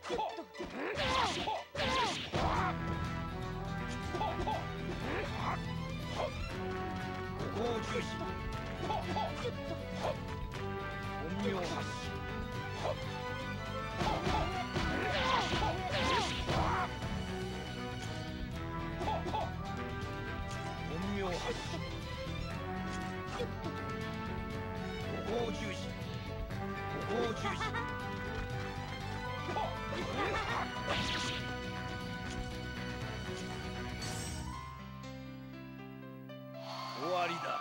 終わりだ。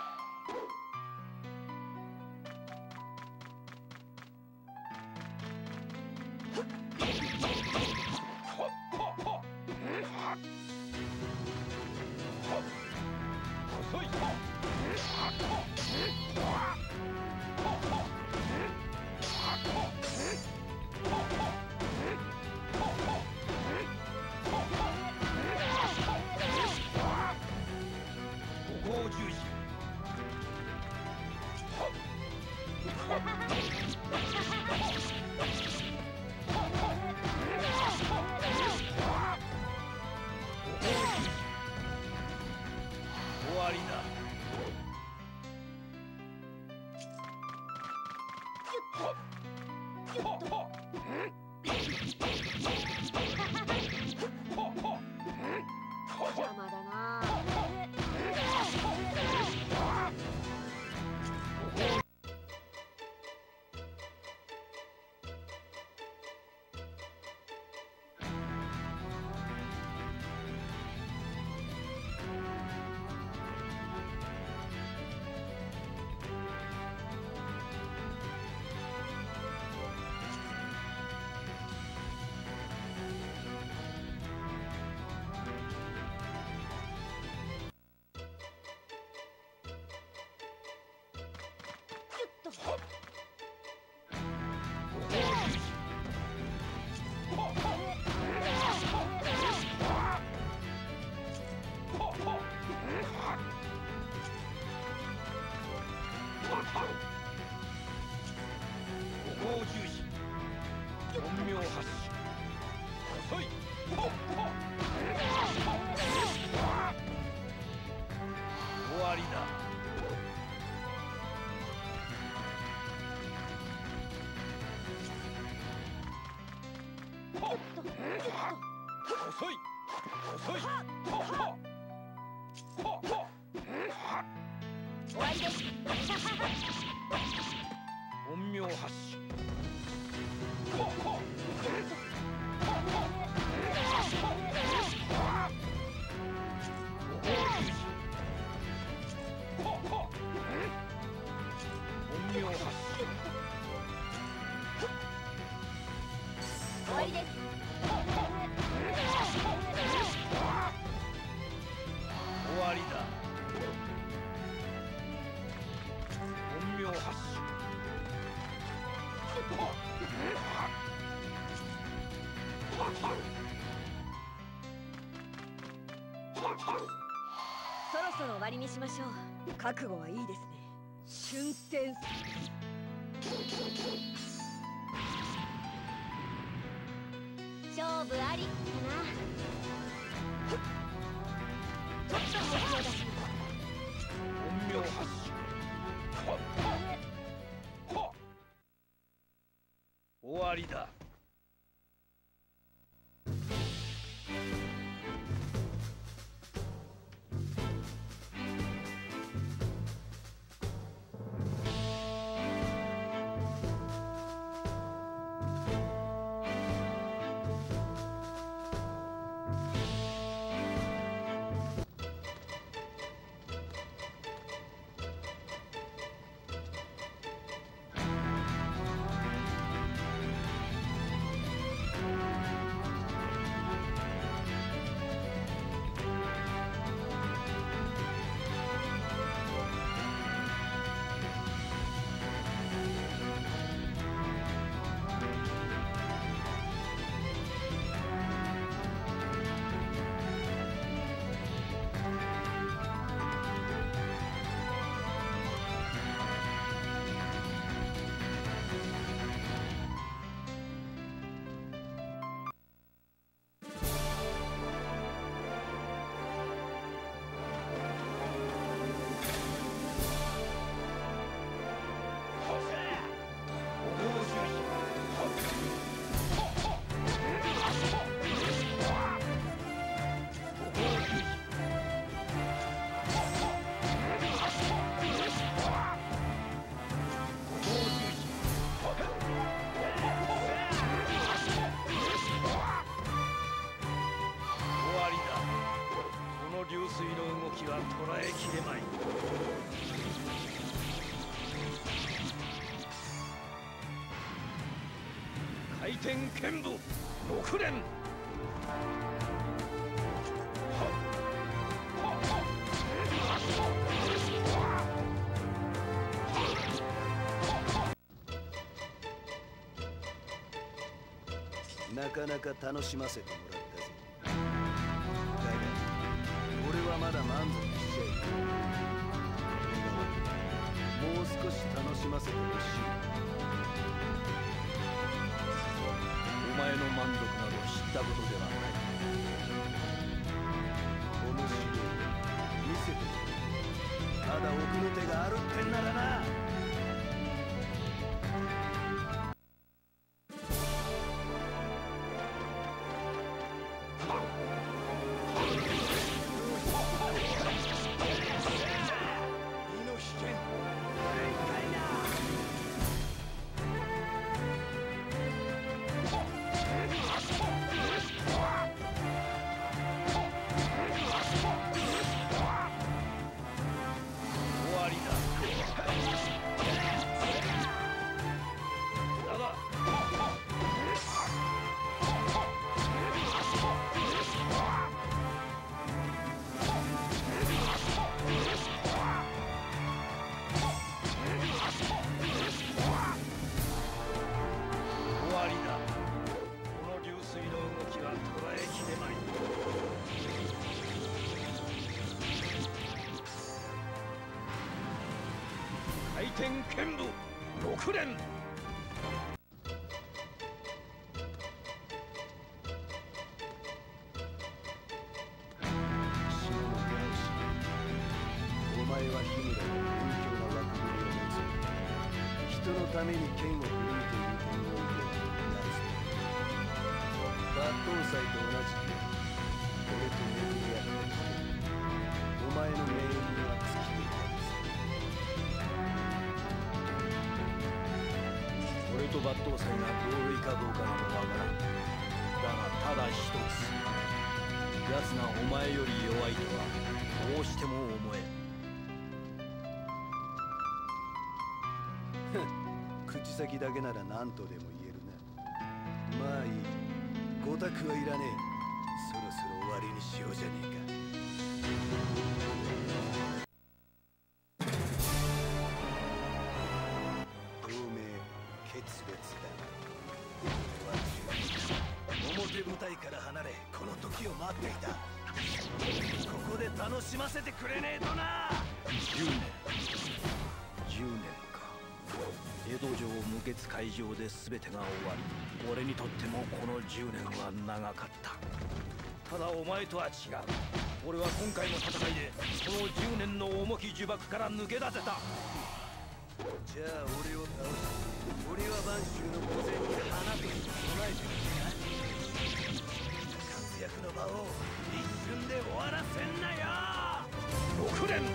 そろそろ終わりにしましょう。覚悟はいいですね。春天勝負ありかな。ちょっと本気を出します。 陰陽発射。終わりだ。 回転剣舞6連。 なかなか楽しませてもらったぜ。だが俺はまだ満足しちゃいない。もう少し楽しませてほしい。 お前の満足など知ったことではない。 面白い。見せてくれ。まだ奥の手があるってんならな。回転剣舞6連。お前は日村の勉強な枠組みを持つ。人のために剣を振るいている点を言えばやつ。抜刀斎と同じく俺と巡り合った時お前の命運は尽きていたはず。俺と抜刀斎が同類かどうかなどわからん。だがただ一つ、奴がお前より弱いとはどうしても思えん。口先だけなら何とでも言えるな。まあいい、ごたくはいらねえ。そろそろ終わりにしようじゃねえか。同盟決別だ。表舞台から離れこの時を待っていた。ここで楽しませてくれねえとな。10年か。江戸城無血開城で全てが終わり、俺にとってもこの10年は長かった。ただお前とは違う。俺は今回の戦いでその10年の重き呪縛から抜け出せた。じゃあ俺を倒し、俺は播州の御前に花火に備えてるんだ。活躍の場を一瞬で終わらせんなよ。6連。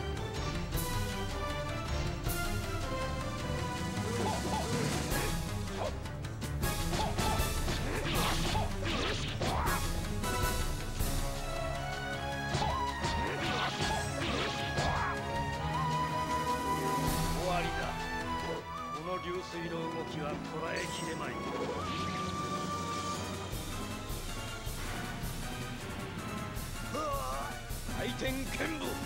終わりだ。この流水の動きは捉えきれまい。回転剣舞。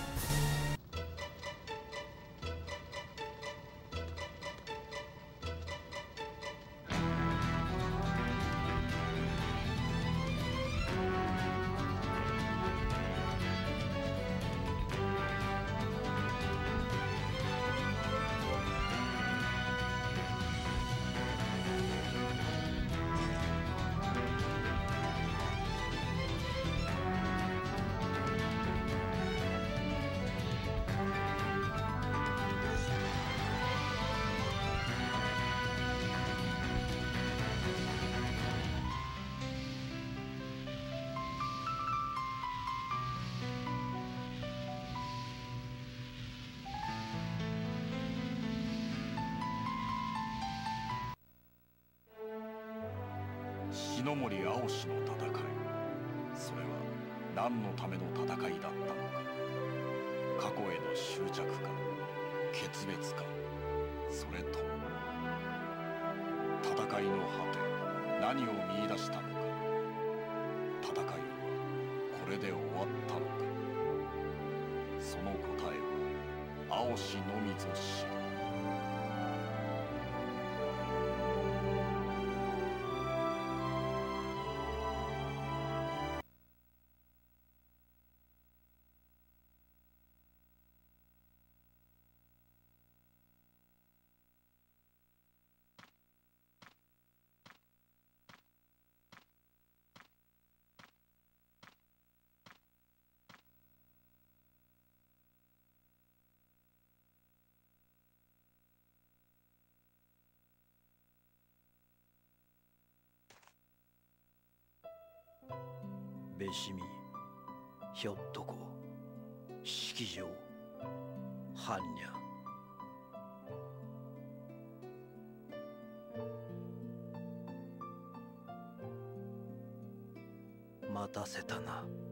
篠森青志の戦い、それは何のための戦いだったのか。過去への執着か、決別か、それとも戦いの果て何を見出したのか。戦いはこれで終わったのか。その答えは青しのみぞ知る。 べしみ、ひょっとこ、式場、般若。待たせたな。